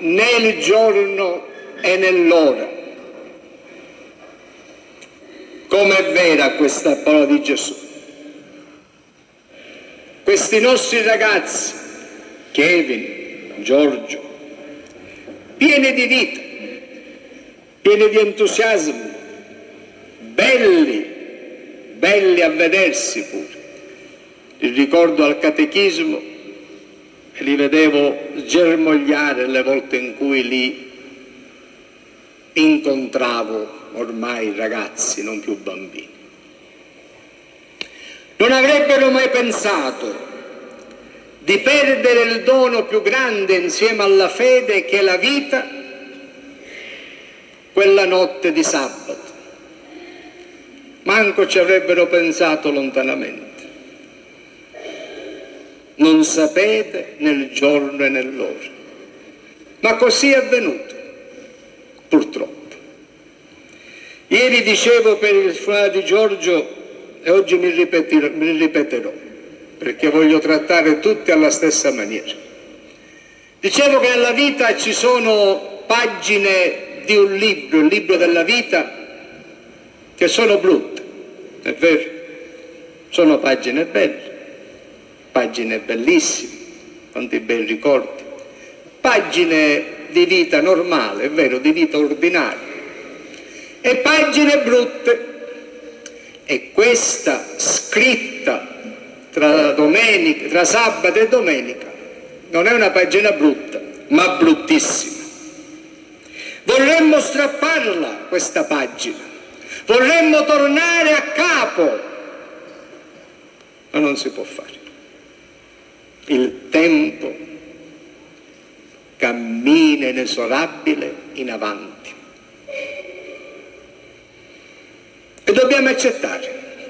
nel giorno e nell'ora. Com'è vera questa parola di Gesù. Questi nostri ragazzi, Kevin, Giorgio, pieni di vita, pieni di entusiasmo, belli a vedersi pure. Li ricordo al catechismo e li vedevo germogliare le volte in cui li incontravo, ormai ragazzi, non più bambini. Non avrebbero mai pensato di perdere il dono più grande insieme alla fede che è la vita, quella notte di sabato. Manco ci avrebbero pensato lontanamente. Non sapete nel giorno e nell'ora. Ma così è avvenuto, purtroppo. Ieri dicevo per il funerale di Giorgio e oggi mi ripeterò, perché voglio trattare tutti alla stessa maniera. Dicevo che nella vita ci sono pagine di un libro, il libro della vita, che sono brutte, è vero? Sono pagine belle, pagine bellissime, quanti bei ricordi, pagine di vita normale, è vero, di vita ordinaria, e pagine brutte. E questa scritta tra sabato e domenica non è una pagina brutta, ma bruttissima. Vorremmo strapparla questa pagina, vorremmo tornare a capo, ma non si può fare. Il tempo cammina inesorabile in avanti. E dobbiamo accettare.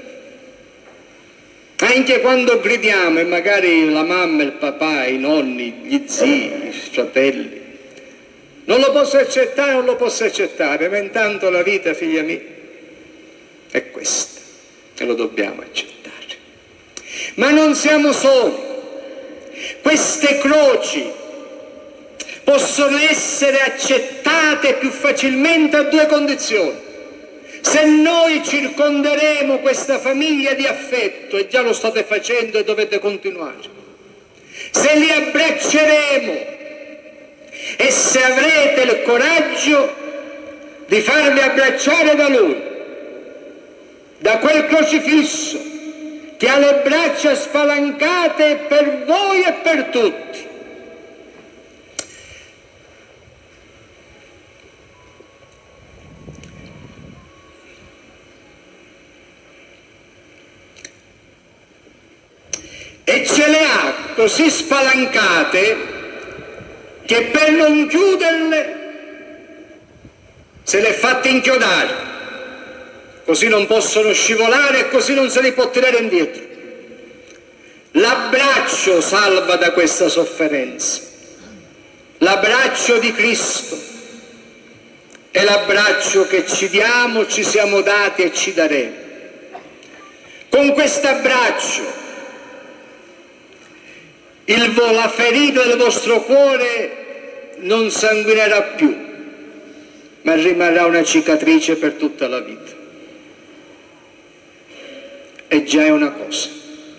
Anche quando gridiamo, e magari la mamma, il papà, i nonni, gli zii, i fratelli, non lo posso accettare, ma intanto la vita, figlia mia, è questa, e lo dobbiamo accettare. Ma non siamo soli. Queste croci possono essere accettate più facilmente a due condizioni. Se noi circonderemo questa famiglia di affetto, e già lo state facendo e dovete continuare, se li abbracceremo e se avrete il coraggio di farvi abbracciare da Lui, da quel crocifisso che ha le braccia spalancate per voi e per tutti. E ce le ha così spalancate che per non chiuderle se le è fatte inchiodare, così non possono scivolare e così non se li può tirare indietro. L'abbraccio salva da questa sofferenza, l'abbraccio di Cristo è l'abbraccio che ci diamo, ci siamo dati e ci daremo. Con questo abbraccio la ferita del vostro cuore non sanguinerà più, ma rimarrà una cicatrice per tutta la vita. E già è una cosa.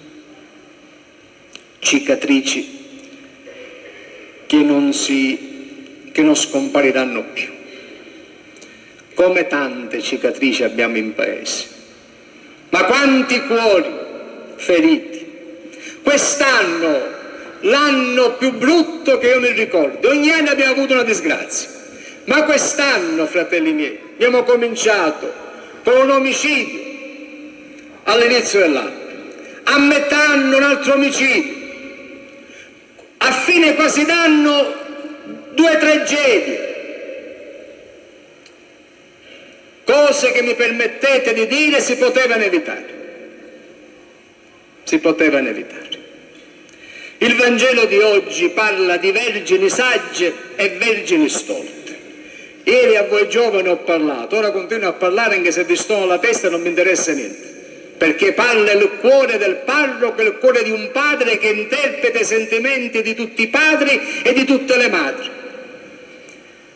Cicatrici che non scompariranno più. Come tante cicatrici abbiamo in paese. Ma quanti cuori feriti. Quest'anno, l'anno più brutto che io mi ricordo, ogni anno abbiamo avuto una disgrazia, ma quest'anno, fratelli miei, abbiamo cominciato con un omicidio all'inizio dell'anno, a metà anno un altro omicidio, a fine quasi d'anno 2 tragedie, cose che mi permettete di dire si potevano evitare. Il Vangelo di oggi parla di vergini sagge e vergini stolte. Ieri a voi giovani ho parlato, ora continuo a parlare anche se vi sto la testa non mi interessa niente, perché parla il cuore del parroco, il cuore di un padre che interpreta i sentimenti di tutti i padri e di tutte le madri.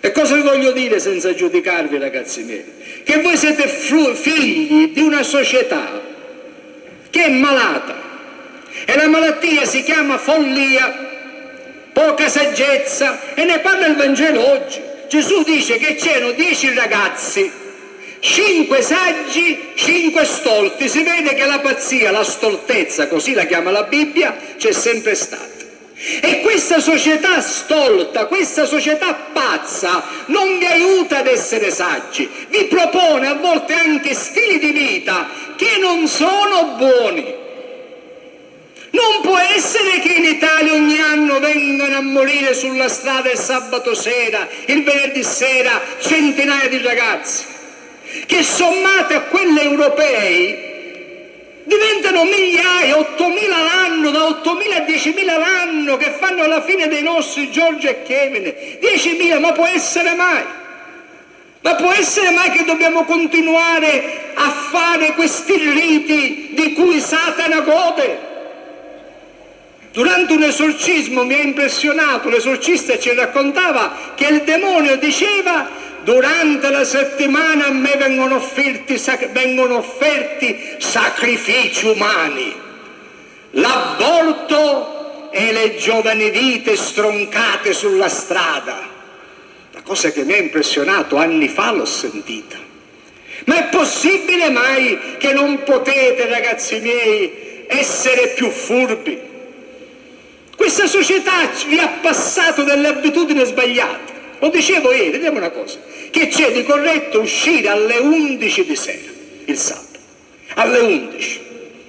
E cosa vi voglio dire senza giudicarvi, ragazzi miei? Che voi siete figli di una società che è malata e la malattia si chiama follia, poca saggezza, e ne parla il Vangelo oggi. Gesù dice che c'erano 10 ragazzi, 5 saggi, 5 stolti. Si vede che la pazzia, la stoltezza, così la chiama la Bibbia, c'è sempre stata. E questa società stolta, questa società pazza non vi aiuta ad essere saggi, vi propone a volte anche stili di vita che non sono buoni. Non può essere che in Italia ogni anno vengano a morire sulla strada il sabato sera, il venerdì sera, centinaia di ragazzi, che sommate a quelli europei diventano migliaia, 8.000 l'anno, da 8.000 a 10.000 l'anno, che fanno la fine dei nostri Giorgio e Chemine. 10.000, ma può essere mai? Ma può essere mai che dobbiamo continuare a fare questi riti di cui Satana gode? Durante un esorcismo mi ha impressionato, l'esorcista ci raccontava che il demonio diceva: durante la settimana a me vengono offerti sacrifici umani, l'aborto e le giovani vite stroncate sulla strada. La cosa che mi ha impressionato, anni fa l'ho sentita. Ma è possibile mai che non potete, ragazzi miei, essere più furbi? Questa società vi ha passato delle abitudini sbagliate. Lo dicevo ieri, vediamo una cosa, che c'è di corretto uscire alle 11 di sera, il sabato, alle 11,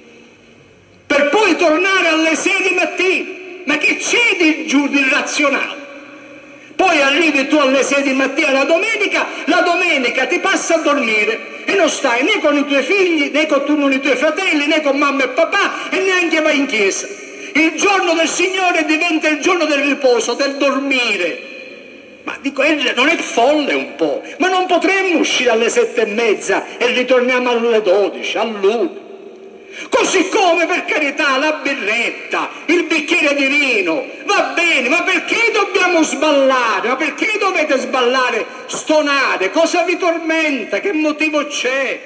per poi tornare alle 6 di mattina. Ma che c'è di giù di razionale? Poi arrivi tu alle 6 di mattina la domenica ti passa a dormire e non stai né con i tuoi figli, né con i tuoi fratelli, né con mamma e papà, e neanche vai in chiesa. Il giorno del Signore diventa il giorno del riposo, del dormire. Ma dico, non è folle un po'? Ma non potremmo uscire alle 7:30 e ritorniamo alle 12, all'1? Così come, per carità, la birretta, il bicchiere di vino, va bene, ma perché dobbiamo sballare? Ma perché dovete sballare, stonare? Cosa vi tormenta? Che motivo c'è?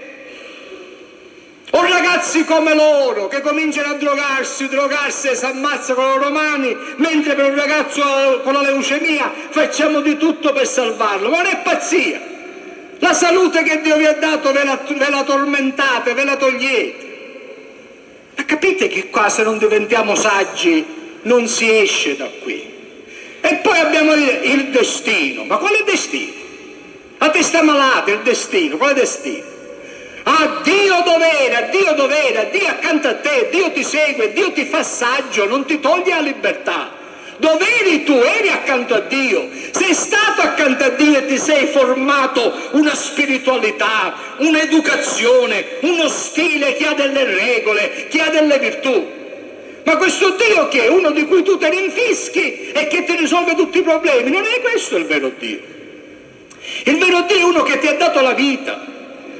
O ragazzi come loro che cominciano a drogarsi e si ammazzano con le loro mani, mentre per un ragazzo con la leucemia facciamo di tutto per salvarlo. Ma non è pazzia? La salute che Dio vi ha dato ve la tormentate, ve la togliete. Ma capite che qua, se non diventiamo saggi, non si esce da qui? E poi abbiamo il destino. Ma quale destino? La testa malata, il destino, quale destino? Ah, Dio dov'era, Dio accanto a te, Dio ti segue, Dio ti fa saggio, non ti toglie la libertà. Dov'eri tu? Eri accanto a Dio. Sei stato accanto a Dio e ti sei formato una spiritualità, un'educazione, uno stile che ha delle regole, che ha delle virtù. Ma questo Dio che è uno di cui tu te ne infischi e che ti risolve tutti i problemi, non è questo il vero Dio. Il vero Dio è uno che ti ha dato la vita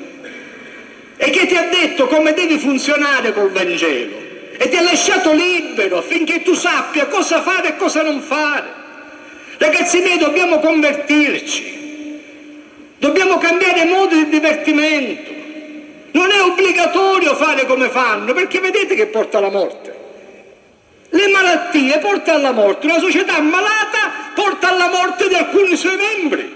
e che ti ha detto come devi funzionare col Vangelo e ti ha lasciato libero affinché tu sappia cosa fare e cosa non fare. Ragazzi miei, dobbiamo convertirci, dobbiamo cambiare modi di divertimento. Non è obbligatorio fare come fanno, perché vedete che porta alla morte. Le malattie portano alla morte, una società malata porta alla morte di alcuni suoi membri.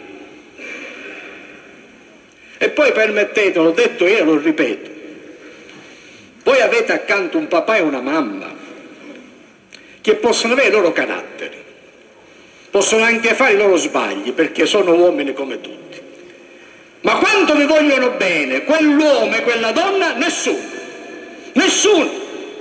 E poi permettete, l'ho detto io, lo ripeto, voi avete accanto un papà e una mamma che possono avere i loro caratteri, possono anche fare i loro sbagli perché sono uomini come tutti, ma quanto vi vogliono bene quell'uomo e quella donna? Nessuno.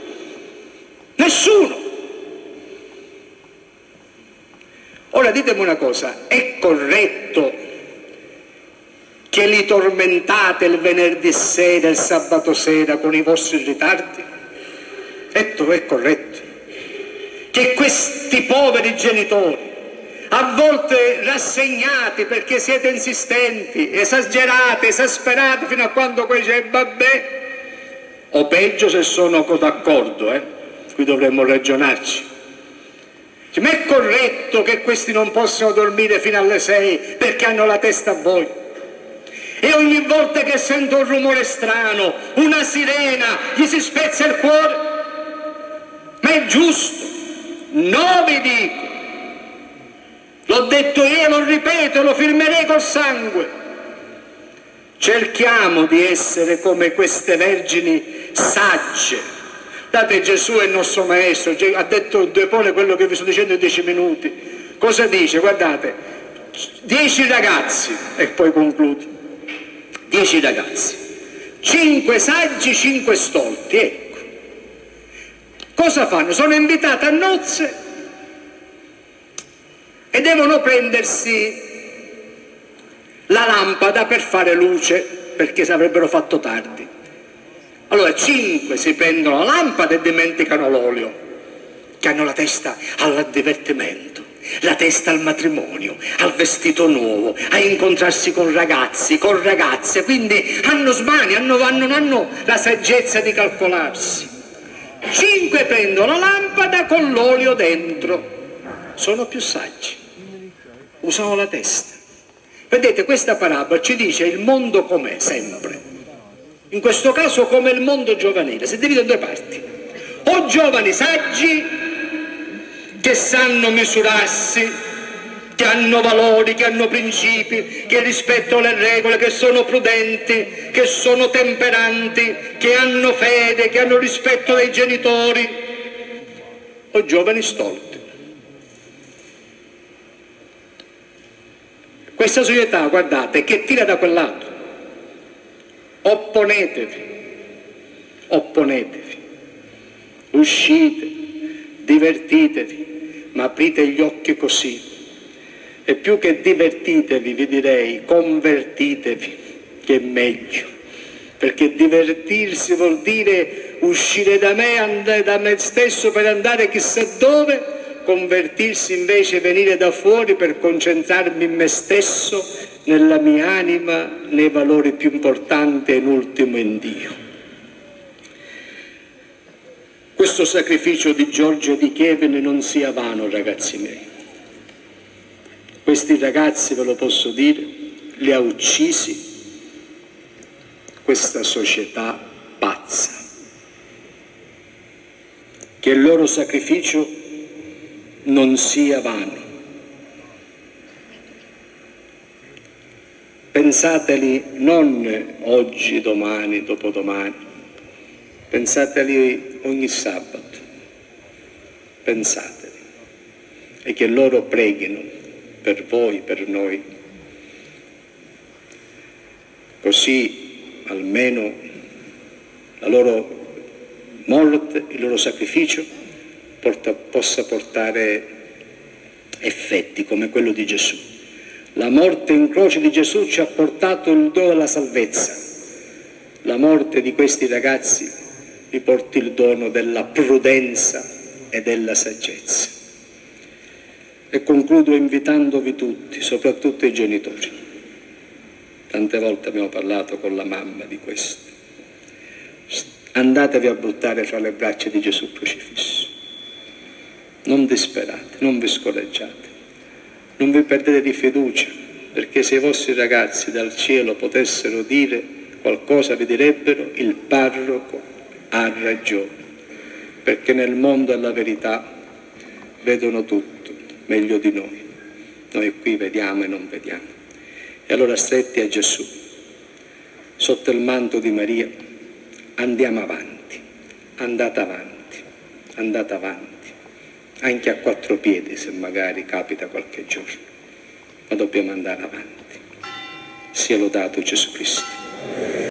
Ora ditemi una cosa, è corretto che li tormentate il venerdì sera e il sabato sera con i vostri ritardi? È corretto che questi poveri genitori, a volte rassegnati perché siete insistenti, esagerati, esasperati fino a quando poi c'è vabbè, o peggio se sono d'accordo, qui dovremmo ragionarci. Ma è corretto che questi non possano dormire fino alle 6 perché hanno la testa a voi? E ogni volta che sento un rumore strano, una sirena, gli si spezza il cuore? Ma è giusto? No, vi dico. L'ho detto io, lo ripeto, lo firmerei col sangue. Cerchiamo di essere come queste vergini sagge. Date, Gesù è il nostro maestro, ha detto due parole quello che vi sto dicendo in 10 minuti. Cosa dice? Guardate, 10 ragazzi, e poi concludo, 10 ragazzi, 5 saggi, 5 stolti, ecco. Cosa fanno? Sono invitati a nozze e devono prendersi la lampada per fare luce, perché si avrebbero fatto tardi. Allora 5 si prendono la lampada e dimenticano l'olio, che hanno la testa al divertimento, la testa al matrimonio, al vestito nuovo, a incontrarsi con ragazzi, con ragazze, quindi hanno smanie, non hanno la saggezza di calcolarsi. 5 prendono la lampada con l'olio dentro, sono più saggi, usano la testa. Vedete, questa parabola ci dice il mondo com'è, sempre. In questo caso come il mondo giovanile, si divide in due parti. O giovani saggi che sanno misurarsi, che hanno valori, che hanno principi, che rispettano le regole, che sono prudenti, che sono temperanti, che hanno fede, che hanno rispetto dei genitori. O giovani stolti. Questa società, guardate, che tira da quel lato. Opponetevi, uscite, divertitevi, ma aprite gli occhi così. E più che divertitevi, vi direi, convertitevi, che è meglio. Perché divertirsi vuol dire uscire da me stesso per andare chissà dove. Convertirsi invece, venire da fuori per concentrarmi in me stesso, nella mia anima, nei valori più importanti e in ultimo in Dio. Questo sacrificio di Giorgio di Chievene non sia vano, ragazzi miei. Questi ragazzi, ve lo posso dire, li ha uccisi questa società pazza. Che il loro sacrificio non sia vano. Pensateli non oggi, domani, dopodomani, pensateli ogni sabato, pensateli, e che loro preghino per voi, per noi, così almeno la loro morte, il loro sacrificio possa portare effetti come quello di Gesù. La morte in croce di Gesù ci ha portato il dono della salvezza. La morte di questi ragazzi vi porti il dono della prudenza e della saggezza. E concludo invitandovi tutti, soprattutto i genitori. Tante volte abbiamo parlato con la mamma di questo. Andatevi a buttare fra le braccia di Gesù crocifisso. Non disperate, non vi scoraggiate, non vi perdete di fiducia, perché se i vostri ragazzi dal cielo potessero dire qualcosa vi direbbero: il parroco ha ragione, perché nel mondo della verità vedono tutto meglio di noi. Noi qui vediamo e non vediamo. E allora, stretti a Gesù, sotto il manto di Maria, andiamo avanti, andate avanti, andate avanti. Anche a 4 piedi, se magari capita qualche giorno, ma dobbiamo andare avanti. Sia lodato Gesù Cristo.